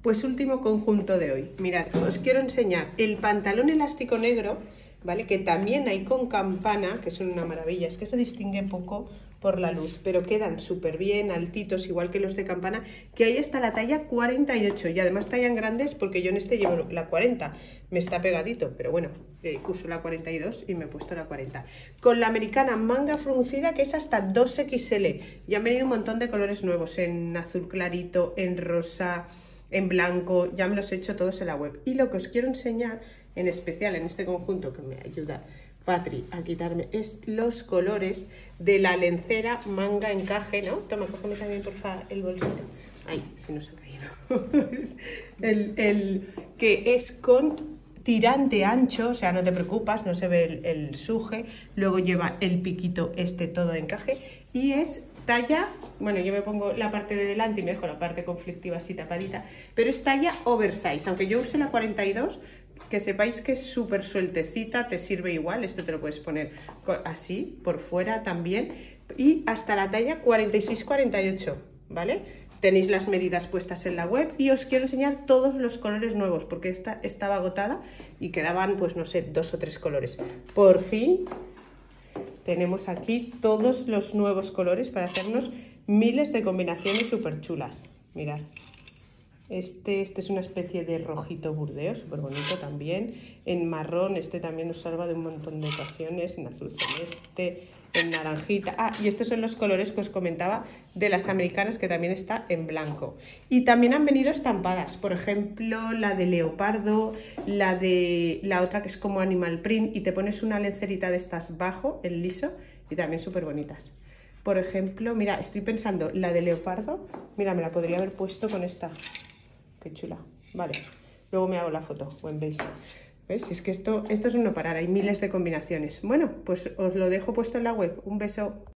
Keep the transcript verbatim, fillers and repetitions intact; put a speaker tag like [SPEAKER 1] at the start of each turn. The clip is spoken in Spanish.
[SPEAKER 1] Pues último conjunto de hoy. Mirad, os quiero enseñar el pantalón elástico negro, ¿vale? Que también hay con campana, que son una maravilla. Es que se distingue poco por la luz, pero quedan súper bien, altitos, igual que los de campana, que ahí está la talla cuarenta y ocho, y además tallan grandes porque yo en este llevo la cuarenta, me está pegadito, pero bueno, eh, uso la cuarenta y dos y me he puesto la cuarenta. Con la americana manga fruncida, que es hasta dos equis ele, y han venido un montón de colores nuevos, en azul clarito, en rosa, en blanco, ya me los he hecho todos en la web. Y lo que os quiero enseñar, en especial en este conjunto que me ayuda Patri a quitarme, es los colores de la lencera manga encaje, ¿no? Toma, cógeme también, porfa, el bolsito. Ay, se nos ha caído. el, el que es con tirante ancho, o sea, no te preocupas, no se ve el, el suje. Luego lleva el piquito este todo de encaje y es talla, bueno, yo me pongo la parte de delante y me dejo la parte conflictiva así tapadita, pero es talla oversize, aunque yo use la cuarenta y dos, que sepáis que es súper sueltecita, te sirve igual, esto te lo puedes poner así, por fuera también, y hasta la talla cuarenta y seis cuarenta y ocho, ¿vale? Tenéis las medidas puestas en la web y os quiero enseñar todos los colores nuevos, porque esta estaba agotada y quedaban, pues no sé, dos o tres colores. Por fin tenemos aquí todos los nuevos colores para hacernos miles de combinaciones súper chulas. Mirad. Este, este es una especie de rojito burdeo, súper bonito también. En marrón, este también nos salva de un montón de ocasiones. En azul celeste, en naranjita. Ah, y estos son los colores que os comentaba de las americanas, que también está en blanco. Y también han venido estampadas. Por ejemplo, la de leopardo, la de la otra que es como animal print. Y te pones una lencerita de estas bajo, el liso, y también súper bonitas. Por ejemplo, mira, estoy pensando, la de leopardo, mira, me la podría haber puesto con esta. Qué chula. Vale, luego me hago la foto, buen veis. ¿Ves? Es que esto, esto es un no parar, hay miles de combinaciones. Bueno, pues os lo dejo puesto en la web. Un beso.